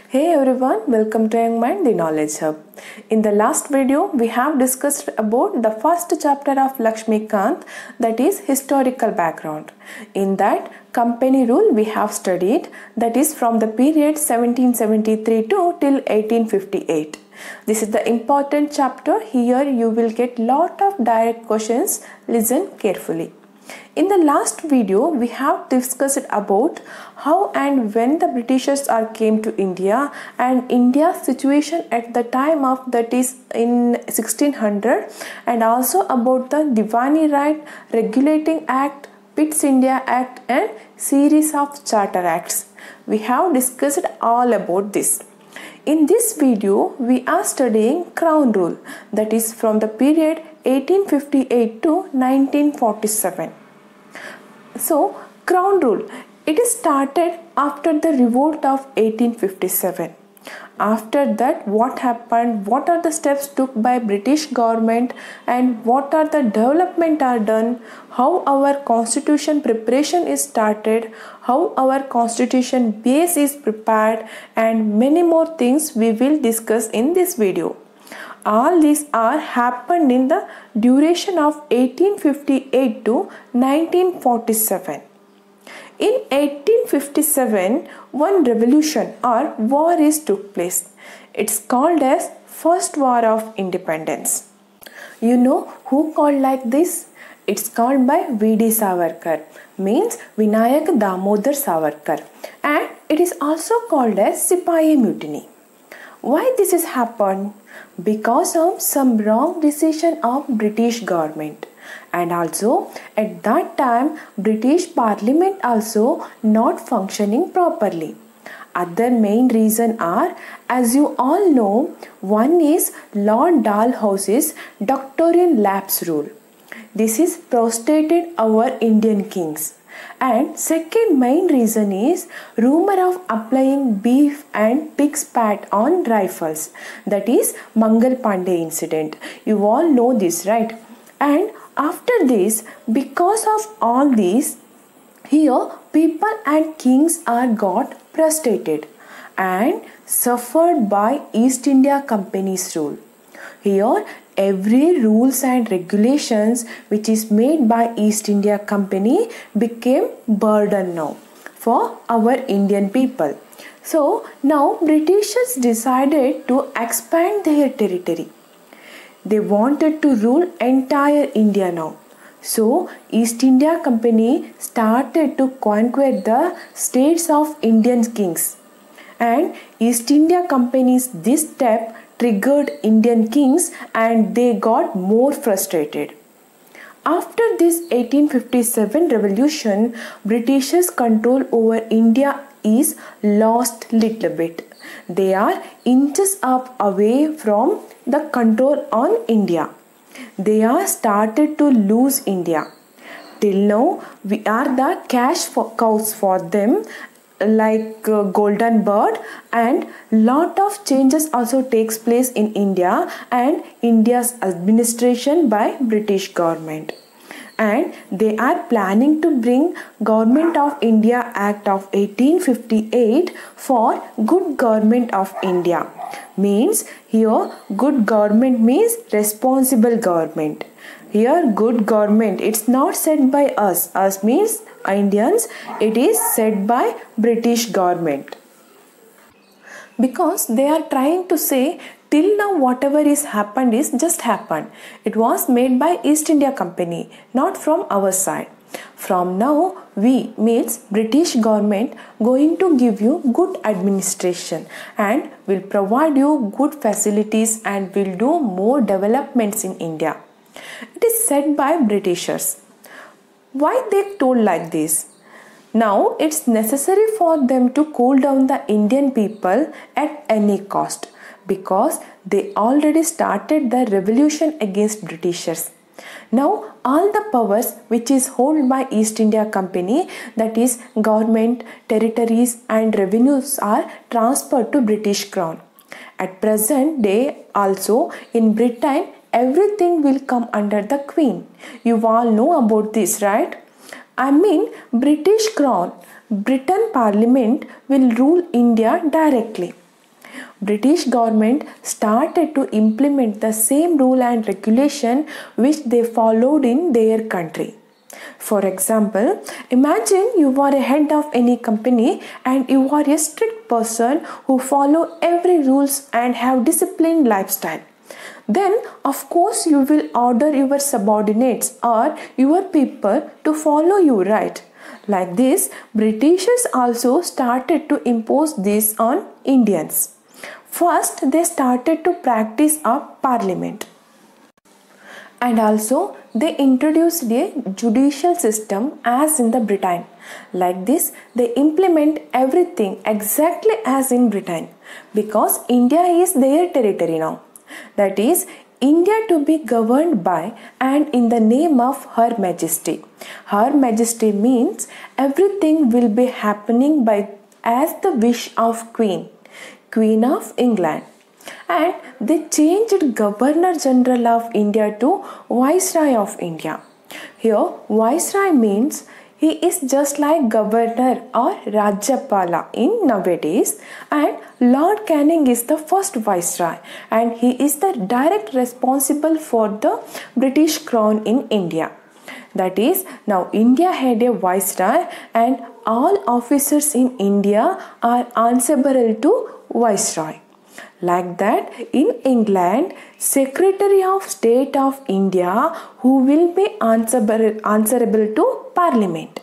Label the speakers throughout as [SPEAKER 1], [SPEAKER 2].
[SPEAKER 1] Hey everyone, welcome to Young Mind, the Knowledge Hub. In the last video, we have discussed about the first chapter of Lakshmikant, that is historical background. In that, company rule we have studied, that is from the period 1773 to till 1858. This is the important chapter. Here you will get lot of direct questions. Listen carefully. In the last video, we have discussed about how and when the Britishers came to India and India's situation at the time of, that is in 1600, and also about the Diwani Right Regulating Act, Pitt's India Act and series of charter acts. We have discussed all about this. In this video, we are studying Crown Rule, that is from the period 1858 to 1947. So, Crown Rule, it is started after the revolt of 1857. After that, what happened, what are the steps took by British government and what are the development are done, how our constitution preparation is started, how our constitution base is prepared, and many more things we will discuss in this video. All these are happened in the duration of 1858 to 1947. In 1857, one revolution or war is took place. It's called as First War of Independence. You know who called like this? It's called by V.D. Savarkar, means Vinayak Damodar Savarkar, and it is also called as Sipahi Mutiny. Why this has happened? Because of some wrong decision of British government, and also at that time British Parliament also not functioning properly. Other main reason are, as you all know, one is Lord Dalhousy's Doctorian lapse rule. This is prostrated our Indian kings. And second main reason is rumor of applying beef and pig's fat on rifles, that is Mangal Pandey incident. You all know this, right? And after this, because of all these, here people and kings are got frustrated and suffered by East India Company's rule. Here every rules and regulations which is made by East India Company became burden now for our Indian people. So now Britishers decided to expand their territory. They wanted to rule entire India now. So East India Company started to conquer the states of Indian kings. And East India Company's this step triggered Indian kings and they got more frustrated. After this 1857 revolution, Britishers' control over India is lost little bit. They are inches up away from the control on India. They are started to lose India. Till now, we are the cash cows for them, like golden bird, and lot of changes also takes place in India and India's administration by British government. And they are planning to bring Government of India Act of 1858 for good government of India. Means here good government means responsible government. Here good government, it's not said by us. Us means Indians, it is said by British government. Because they are trying to say till now whatever is happened is just happened. It was made by East India Company, not from our side. From now we means British government going to give you good administration and will provide you good facilities and will do more developments in India. It is said by Britishers. Why they told like this? Now it's necessary for them to cool down the Indian people at any cost because they already started the revolution against Britishers. Now all the powers which is held by East India Company, that is government, territories and revenues are transferred to British Crown. At present day also in Britain everything will come under the Queen. You all know about this, right? I mean British Crown, Britain Parliament will rule India directly. British government started to implement the same rule and regulation which they followed in their country. For example, imagine you are a head of any company and you are a strict person who follow every rules and have disciplined lifestyle. Then of course you will order your subordinates or your people to follow you, right? Like this, Britishers also started to impose this on Indians. First, they started to practice a parliament. And also, they introduced a judicial system as in the Britain. Like this, they implement everything exactly as in Britain because India is their territory now. That is, India to be governed by and in the name of Her Majesty. Her Majesty means everything will be happening by as the wish of Queen of England. And they changed Governor General of India to Viceroy of India. Here, Viceroy means he is just like Governor or Rajapala in nowadays, and Lord Canning is the first Viceroy and he is the direct responsible for the British Crown in India. That is, now India had a Viceroy and all officers in India are answerable to Viceroy. Like that, in England, Secretary of State of India who will be answerable to Parliament.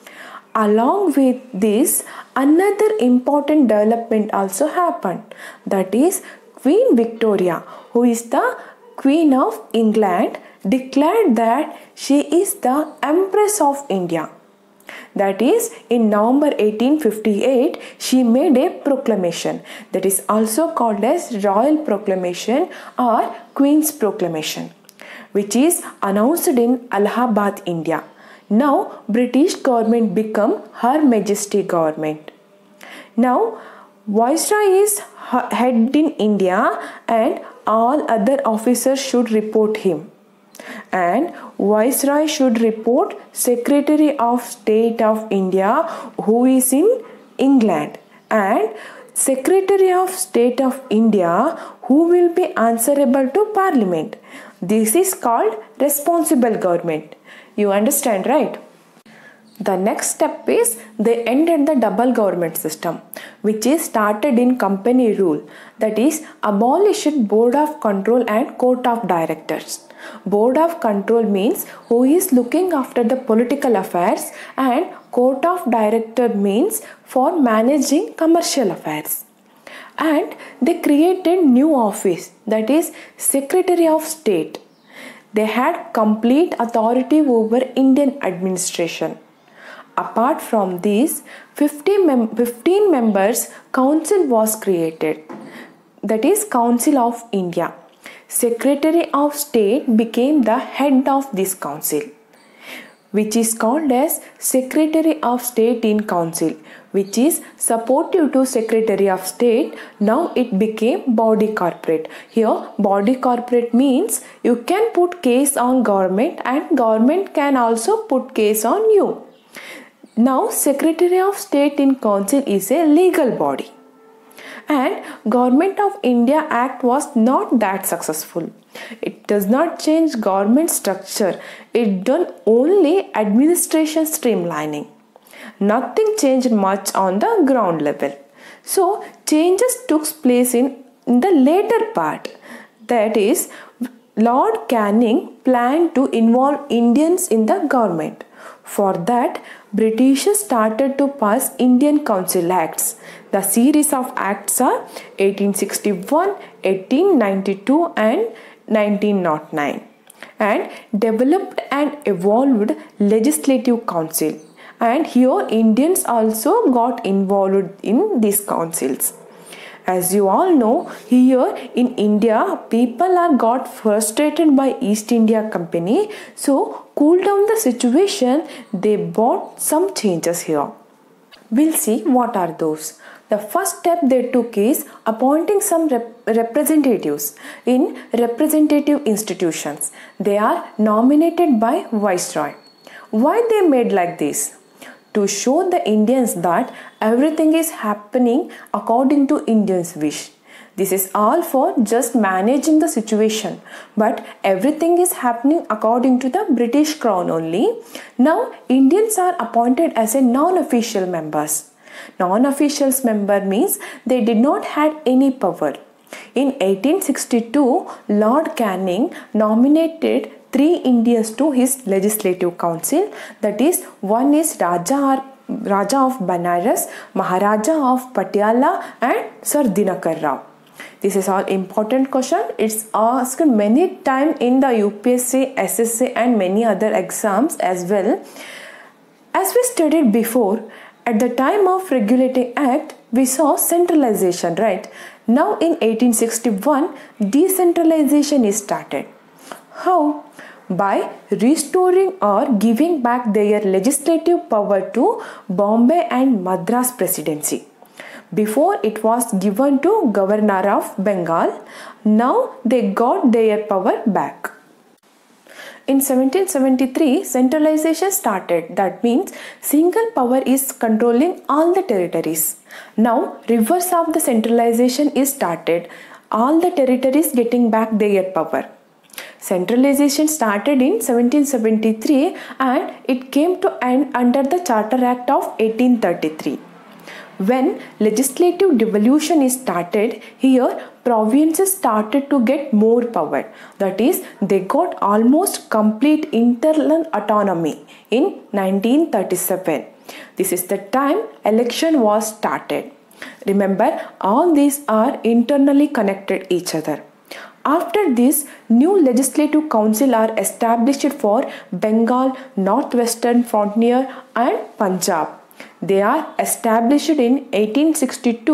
[SPEAKER 1] Along with this, another important development also happened. That is, Queen Victoria, who is the Queen of England, declared that she is the Empress of India. That is, in November 1858, she made a proclamation that is also called as Royal Proclamation or Queen's Proclamation, which is announced in Allahabad, India. Now, British government become Her Majesty government. Now, Viceroy is head in India and all other officers should report him. And Viceroy should report Secretary of State of India who is in England, and Secretary of State of India who will be answerable to Parliament. This is called responsible government. You understand, right? The next step is they ended the double government system, which is started in company rule, that is abolished Board of Control and Court of Directors. Board of Control means who is looking after the political affairs, and Court of Director means for managing commercial affairs. And they created new office, that is Secretary of State. They had complete authority over Indian administration. Apart from these, 15 members council was created, that is Council of India. Secretary of State became the head of this council, which is called as Secretary of State in Council, which is supportive to Secretary of State. Now it became body corporate. Here body corporate means you can put case on government and government can also put case on you. Now Secretary of State in Council is a legal body. And Government of India Act was not that successful. It does not change government structure. It done only administration streamlining. Nothing changed much on the ground level. So changes took place in the later part. That is, Lord Canning planned to involve Indians in the government. For that, Britishers started to pass Indian Council Acts. The series of acts are 1861, 1892 and 1909, and developed and evolved Legislative Council. And here Indians also got involved in these councils. As you all know, here in India, people are got frustrated by East India Company. So, cool down the situation, they brought some changes here. We'll see what are those. The first step they took is appointing some representatives in representative institutions. They are nominated by Viceroy. Why they made like this? To show the Indians that everything is happening according to Indians' wish. This is all for just managing the situation, but everything is happening according to the British Crown only. Now Indians are appointed as a non-official members. Non-official member means they did not had any power. In 1862, Lord Canning nominated 3 Indians to his legislative council. That is, one is Raja of Banaras, Maharaja of Patiala and Sir Dinakar Rao. This is all important question. It's asked many times in the UPSC, SSC and many other exams as well. As we studied before, at the time of Regulating Act, we saw centralization, right? Now in 1861, decentralization is started. How? By restoring or giving back their legislative power to Bombay and Madras Presidency. Before it was given to Governor of Bengal, now they got their power back. In 1773, centralization started. That means single power is controlling all the territories. Now, reverse of the centralization is started. All the territories getting back their power. Centralization started in 1773 and it came to end under the Charter Act of 1833. When legislative devolution is started, here provinces started to get more power. That is, they got almost complete internal autonomy in 1937. This is the time election was started. Remember, all these are internally connected each other. After this, new legislative council are established for Bengal, Northwestern Frontier and Punjab. They are established in 1862,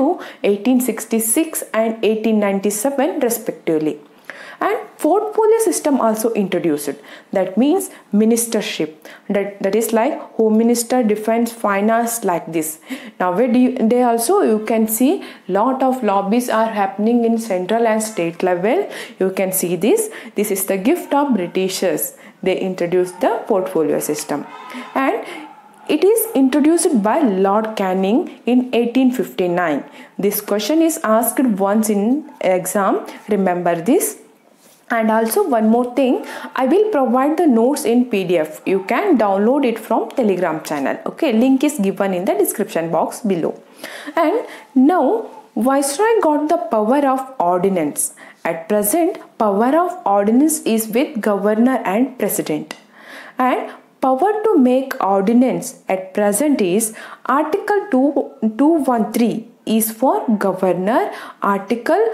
[SPEAKER 1] 1866 and 1897 respectively. And portfolio system also introduced. That means ministership. That is like Home Minister, Defense, Finance, like this. Nowadays also you can see lot of lobbies are happening in central and state level. You can see this. This is the gift of Britishers. They introduced the portfolio system. And it is introduced by Lord Canning in 1859. This question is asked once in exam. Remember this. And also one more thing, I will provide the notes in PDF. You can download it from Telegram channel. Okay, link is given in the description box below. And now Viceroy got the power of ordinance. At present, power of ordinance is with Governor and President. And power to make ordinance at present is Article 213 is for Governor, Article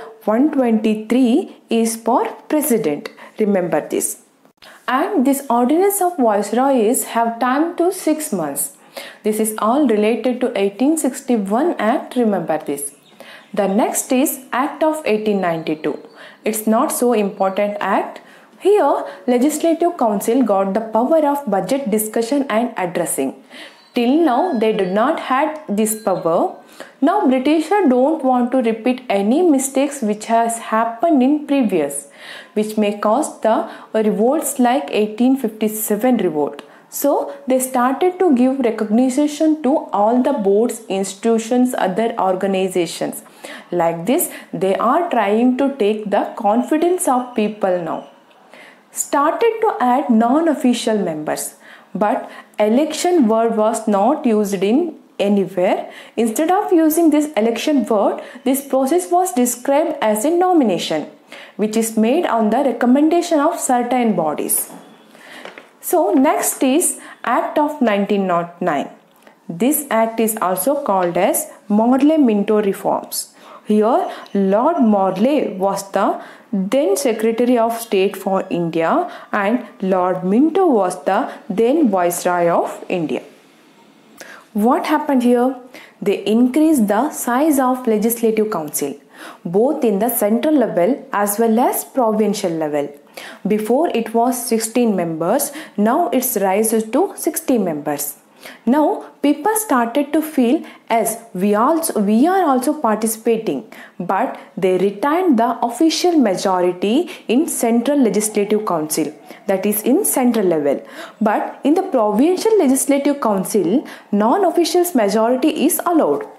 [SPEAKER 1] 123 is for President. Remember this. And this ordinance of Viceroys have time to 6 months. This is all related to 1861 Act. Remember this. The next is Act of 1892. It's not so important act. Here, Legislative Council got the power of budget discussion and addressing. Till now, they did not had this power. Now, Britishers don't want to repeat any mistakes which has happened in previous, which may cause the revolts like 1857 revolt. So, they started to give recognition to all the boards, institutions, other organizations. Like this, they are trying to take the confidence of people now. Started to add non-official members, but election word was not used in anywhere. Instead of using this election word, this process was described as a nomination, which is made on the recommendation of certain bodies. So next is Act of 1909. This act is also called as Morley-Minto reforms. Here, Lord Morley was the then Secretary of State for India and Lord Minto was the then Viceroy of India. What happened here? They increased the size of Legislative Council, both in the central level as well as provincial level. Before it was 16 members, now it's rises to 60 members. Now people started to feel as we are also participating, but they retained the official majority in Central Legislative Council, that is in central level. But in the Provincial Legislative Council, non-officials majority is allowed.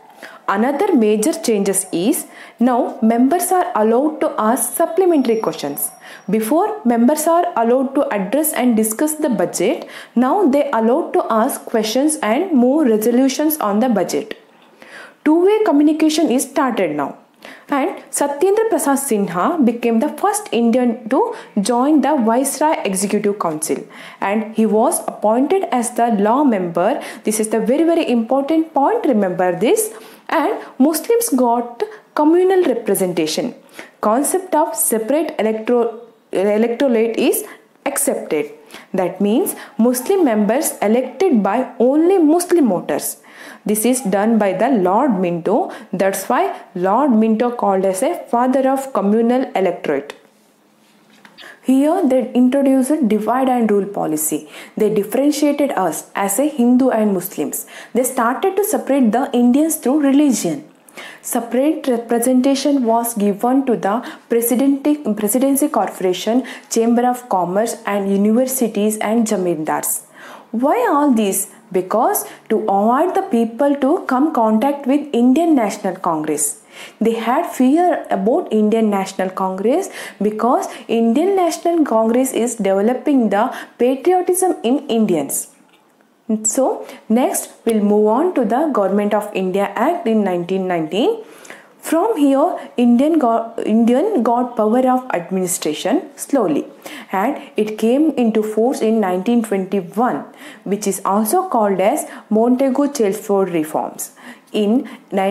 [SPEAKER 1] Another major changes is now members are allowed to ask supplementary questions. Before, members are allowed to address and discuss the budget. Now they are allowed to ask questions and move resolutions on the budget. Two-way communication is started now. And Satyendra Prasad Sinha became the first Indian to join the Viceroy Executive Council, and he was appointed as the law member. This is the very important point, remember this. And Muslims got communal representation. Concept of separate electorate is accepted. That means Muslim members elected by only Muslim voters. This is done by the Lord Minto. That's why Lord Minto called as a father of communal electorate. Here they introduced divide and rule policy. They differentiated us as a Hindu and Muslims. They started to separate the Indians through religion. Separate representation was given to the Presidency Corporation, Chamber of Commerce and universities and Jamindars. Why all this? Because to avoid the people to come contact with Indian National Congress. They had fear about Indian National Congress because Indian National Congress is developing the patriotism in Indians. So next we'll move on to the Government of India Act in 1919. From here, Indian got power of administration slowly, and it came into force in 1921, which is also called as Montagu-Chelmsford reforms. In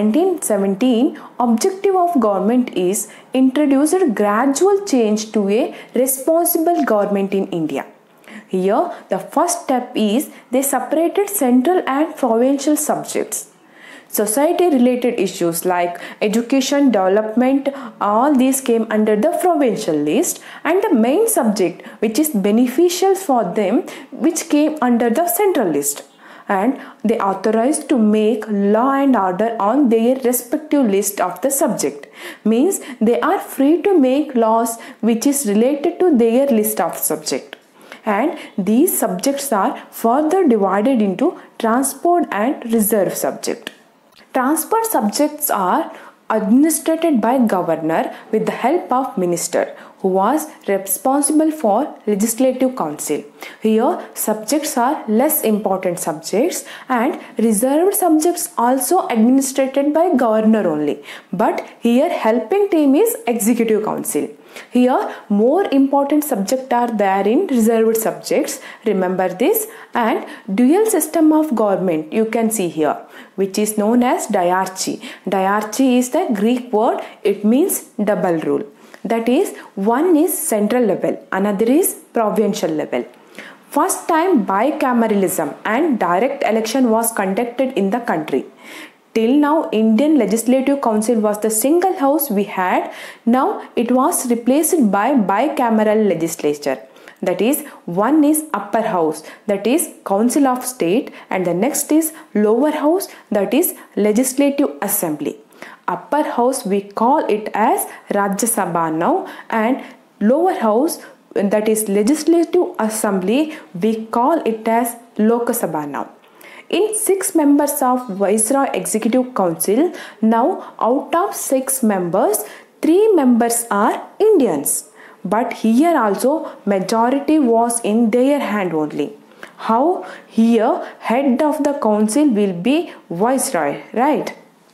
[SPEAKER 1] 1917, objective of government is introduced gradual change to a responsible government in India. Here, the first step is they separated central and provincial subjects. Society related issues like education, development, all these came under the provincial list, and the main subject which is beneficial for them which came under the central list, and they authorized to make law and order on their respective list of the subject. Means they are free to make laws which is related to their list of subject. And these subjects are further divided into transport and reserve subject. Transport subjects are administered by governor with the help of minister who was responsible for legislative council. Here subjects are less important subjects, and reserved subjects also administered by governor only, but here helping team is executive council. Here more important subjects are there in reserved subjects, remember this. And dual system of government you can see here, which is known as diarchy. Diarchy is the Greek word, it means double rule. That is, one is central level, another is provincial level. First time bicameralism and direct election was conducted in the country. Till now, Indian Legislative Council was the single house we had. Now it was replaced by bicameral legislature. That is, one is upper house, that is Council of State, and the next is lower house, that is Legislative Assembly. Upper house we call it as Rajya Sabha now, and lower house, that is Legislative Assembly, we call it as Lok Sabha now. In 6 members of Viceroy Executive Council, now out of 6 members, 3 members are Indians. But here also majority was in their hand only. How? Here head of the council will be Viceroy, right?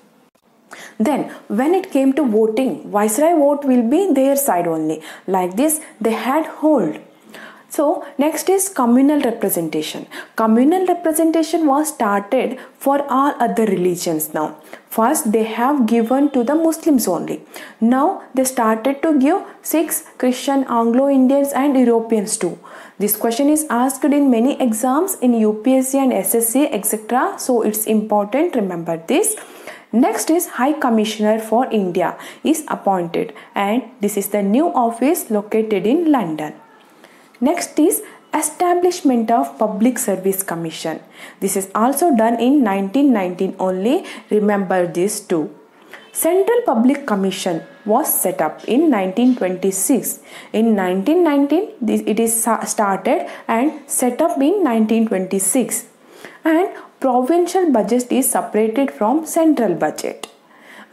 [SPEAKER 1] Then when it came to voting, Viceroy vote will be their side only. Like this they had hold. So next is communal representation. Communal representation was started for all other religions now. First they have given to the Muslims only. Now they started to give Sikhs, Christian, Anglo-Indians and Europeans too. This question is asked in many exams in UPSC and SSC etc. So it's important, remember this. Next is High Commissioner for India is appointed, and this is the new office located in London. Next is establishment of Public Service Commission. This is also done in 1919 only, remember this too. Central Public Commission was set up in 1926. In 1919 it is started and set up in 1926. And provincial budget is separated from central budget.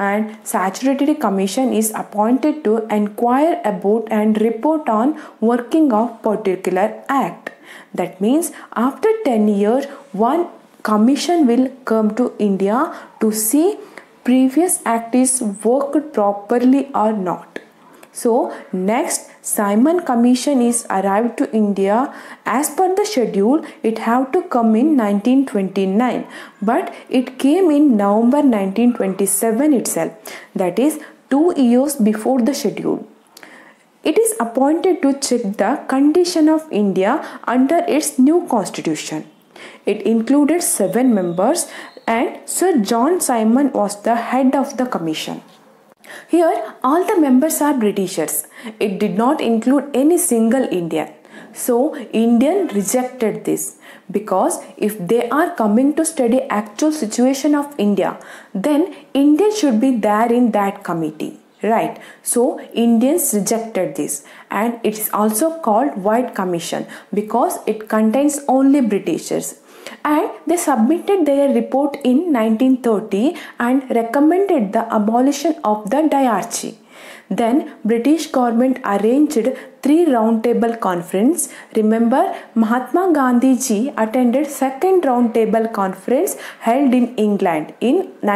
[SPEAKER 1] and statutory commission is appointed to inquire about and report on working of particular act. That means after 10 years one commission will come to India to see previous act is worked properly or not. So next Simon Commission is arrived to India. As per the schedule it have to come in 1929, but it came in November 1927 itself, that is 2 years before the schedule. It is appointed to check the condition of India under its new constitution. It included 7 members and Sir John Simon was the head of the commission. Here all the members are Britishers. It did not include any single Indian. So Indian rejected this, because if they are coming to study actual situation of India, then Indians should be there in that committee. Right, so Indians rejected this, and it is also called White Commission because it contains only Britishers, and they submitted their report in 1930 and recommended the abolition of the diarchy. Then British government arranged 3 roundtable conference. Remember, Mahatma Gandhi ji attended second roundtable conference held in England in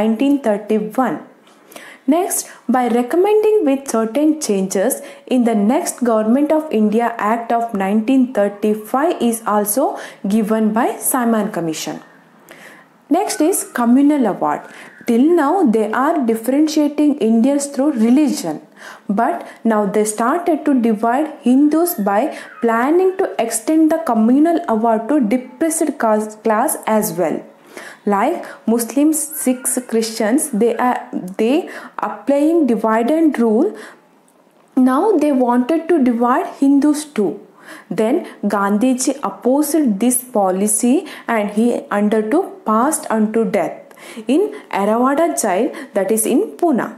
[SPEAKER 1] 1931. Next, by recommending with certain changes in the next Government of India Act of 1935 is also given by Simon Commission. Next is communal award. Till now they are differentiating Indians through religion, but now they started to divide Hindus by planning to extend the communal award to depressed class as well. Like Muslims, Sikhs, Christians, they applying divide and rule. Now they wanted to divide Hindus too. Then Gandhiji opposed this policy and he undertook passed unto death in Eravada jail, that is in Pune.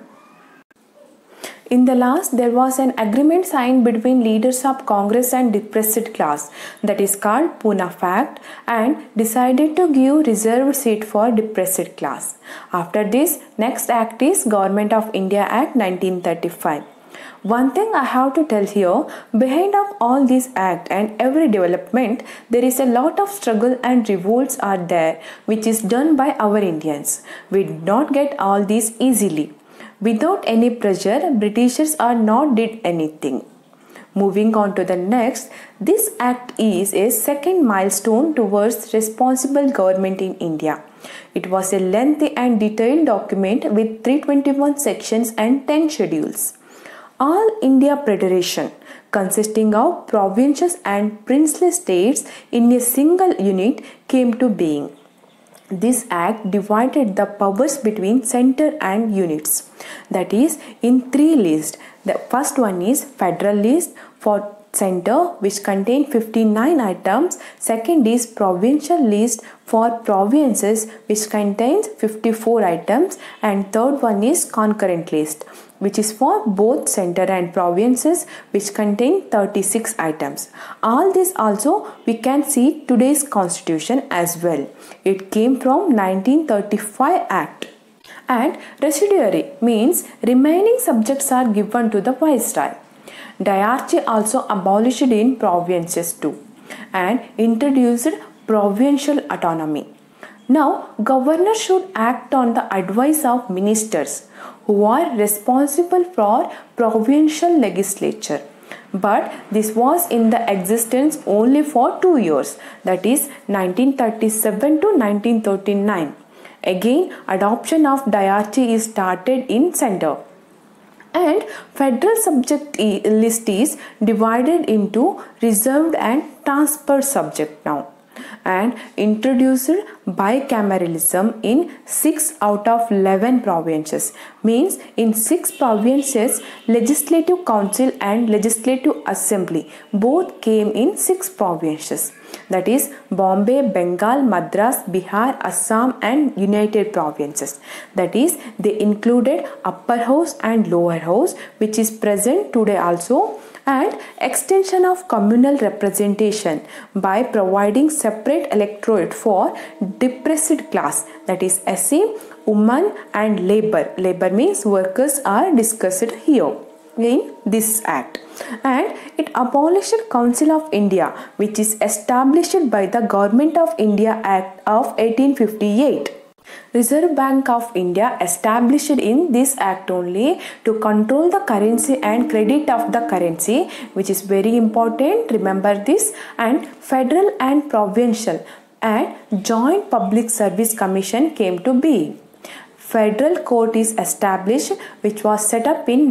[SPEAKER 1] In the last, there was an agreement signed between leaders of Congress and depressed class, that is called Pune Pact, and decided to give reserved seat for depressed class. After this, next act is Government of India Act 1935. One thing I have to tell here, behind of all this act and every development, there is a lot of struggle and revolts are there, which is done by our Indians. We did not get all these easily. Without any pressure, Britishers are not did anything. Moving on to the next, this act is a second milestone towards responsible government in India. It was a lengthy and detailed document with 321 sections and 10 schedules. All India Federation, consisting of provinces and princely states in a single unit, came to being. This act divided the powers between center and units, that is in 3 lists. The first one is federal list for center, which contain 59 items. Second is provincial list for provinces, which contains 54 items, and third one is concurrent list, which is for both center and provinces, which contain 36 items. All this also we can see today's constitution as well. It came from 1935 Act. And residuary means remaining subjects are given to the viceroy. Diarchy also abolished in provinces too and introduced provincial autonomy. Now, governor should act on the advice of ministers who are responsible for provincial legislature. But this was in the existence only for 2 years, that is 1937 to 1939. Again, adoption of diarchy is started in center. And federal subject list is divided into reserved and transfer subject now, and introduced bicameralism in 6 out of 11 provinces. Means in 6 provinces, legislative council and legislative assembly both came in 6 provinces, that is Bombay, Bengal, Madras, Bihar, Assam and United Provinces. That is, they included upper house and lower house, which is present today also, and extension of communal representation by providing separate electorate for depressed class, that is SC, women and labor. Labor means workers are discussed here in this act. And it abolished Council of India, which is established by the Government of India Act of 1858. Reserve Bank of India established in this act only to control the currency and credit of the currency, which is very important, remember this. And federal and provincial and joint public service commission came to be. Federal court is established, which was set up in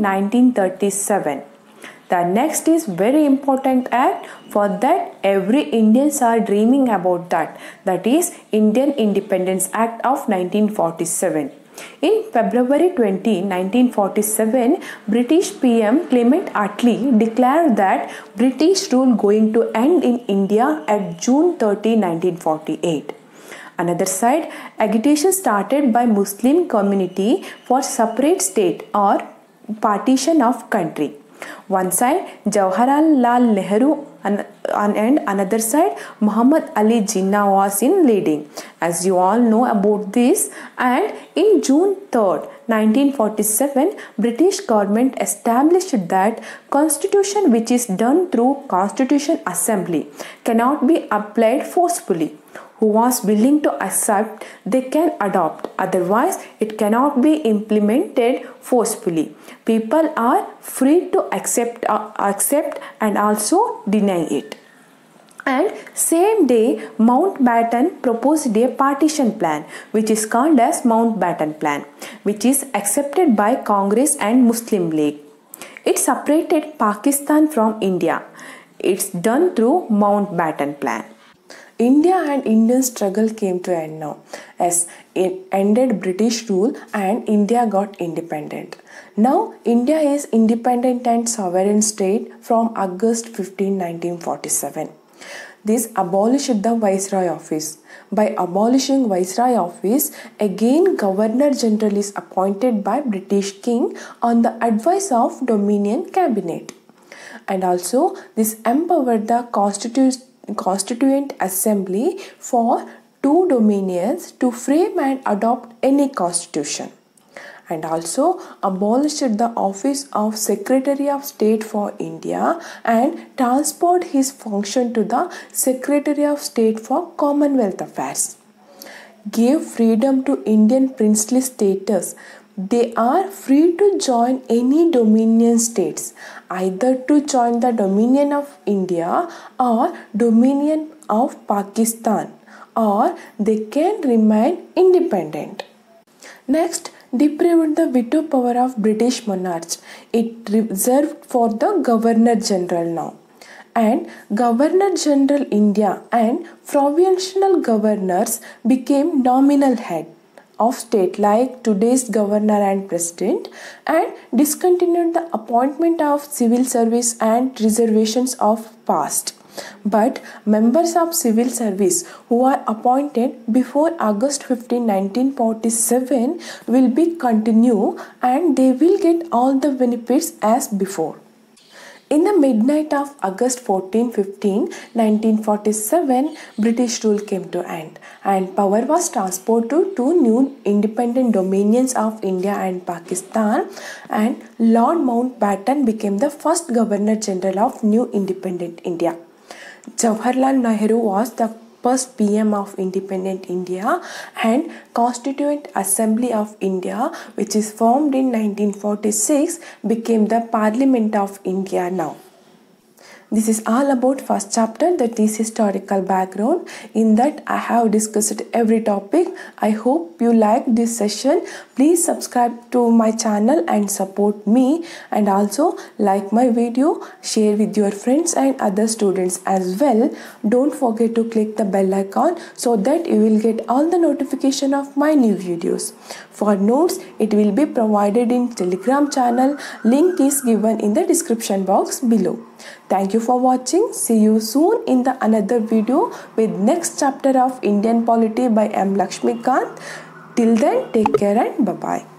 [SPEAKER 1] 1937. The next is very important act. For that, every Indians are dreaming about that. That is Indian Independence Act of 1947. In February 20, 1947, British PM Clement Attlee declared that British rule going to end in India at June 30, 1948. Another side, agitation started by Muslim community for separate state or partition of country. One side Jawaharlal Nehru and another side Muhammad Ali Jinnah was in leading, as you all know about this. And in June 3rd, 1947, British government established that constitution which is done through Constitution Assembly cannot be applied forcefully. Who was willing to accept, they can adopt. Otherwise, it cannot be implemented forcefully. People are free to accept and also deny it. And same day, Mountbatten proposed a partition plan, which is called as Mountbatten Plan, which is accepted by Congress and Muslim League. It separated Pakistan from India. It's done through Mountbatten Plan. India and Indian struggle came to end now, as it ended British rule and India got independent. Now India is independent and sovereign state from August 15, 1947. This abolished the Viceroy office. By abolishing Viceroy office, again Governor General is appointed by British King on the advice of Dominion Cabinet. And also this empowered the Constituent Assembly for two dominions to frame and adopt any constitution, and also abolished the office of Secretary of State for India and transferred his function to the Secretary of State for Commonwealth Affairs. Gave freedom to Indian princely status. They are free to join any dominion states, either to join the Dominion of India or Dominion of Pakistan, or they can remain independent. Next, deprived the veto power of British monarchs. It reserved for the Governor General now. And Governor General India and provincial governors became nominal head of state like today's governor and president, and discontinued the appointment of civil service and reservations of past. But members of civil service who are appointed before August 15, 1947 will be continue, and they will get all the benefits as before. In the midnight of August 14, 15, 1947, British rule came to end and power was transferred to two new independent dominions of India and Pakistan, and Lord Mountbatten became the first Governor General of new independent India. Jawaharlal Nehru was the first PM of independent India, and Constituent Assembly of India, which is formed in 1946, became the Parliament of India now. This is all about first chapter, that is historical background. In that I have discussed every topic. I hope you like this session. Please subscribe to my channel and support me, and also like my video, share with your friends and other students as well. Don't forget to click the bell icon so that you will get all the notification of my new videos. For notes, it will be provided in Telegram channel. Link is given in the description box below. Thank you for watching. See you soon in the another video with next chapter of Indian Polity by M. Lakshmikant. Till then, take care and bye-bye.